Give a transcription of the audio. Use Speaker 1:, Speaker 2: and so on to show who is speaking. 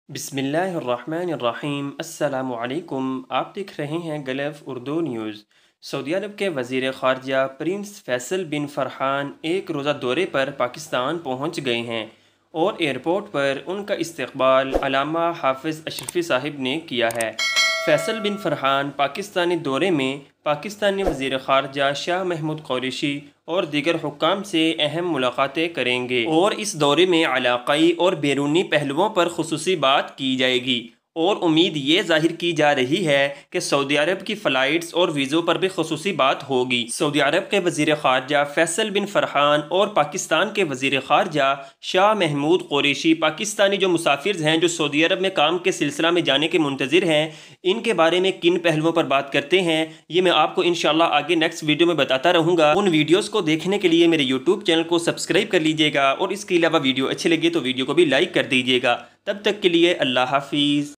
Speaker 1: बिस्मिल्लाहिर्रहमानिर्रहीम अस्सलामुअलैकुम। आप देख रहे हैं गल्फ़ उर्दू न्यूज़। सऊदी अरब के वज़ीर ख़ारजा प्रिंस फैसल बिन फ़रहान एक रोज़ा दौरे पर पाकिस्तान पहुँच गए हैं और एयरपोर्ट पर उनका इस्तकबाल अल्लामा हाफ़िज़ अशरफ़ी साहिब ने किया है। फैसल बिन फ़रहान पाकिस्तानी दौरे में पाकिस्तानी वज़ीर ख़ारजा शाह महमूद क़ुरैशी और दीगर हुक्काम से अहम मुलाकातें करेंगे और इस दौरे में इलाक़ाई और बैरूनी पहलुओं पर ख़ुसूसी बात की जाएगी और उम्मीद ये जाहिर की जा रही है कि सऊदी अरब की फ़्लाइट्स और वीज़ों पर भी ख़ुसूसी बात होगी। सऊदी अरब के वज़ीर ख़ारजा फैसल बिन फ़रहान और पाकिस्तान के वज़ीर ख़ारजा शाह महमूद क़ुरैशी पाकिस्तानी जो मुसाफिर हैं जो सऊदी अरब में काम के सिलसिला में जाने के मुंतज़िर हैं, इनके बारे में किन पहलुओं पर बात करते हैं ये मैं आपको इंशाअल्लाह आगे नेक्स्ट वीडियो में बताता रहूँगा। उन वीडियोज़ को देखने के लिए मेरे यूट्यूब चैनल को सब्सक्राइब कर लीजिएगा और इसके अलावा वीडियो अच्छी लगी तो वीडियो को भी लाइक कर दीजिएगा। तब तक के लिए अल्लाह हाफिज़।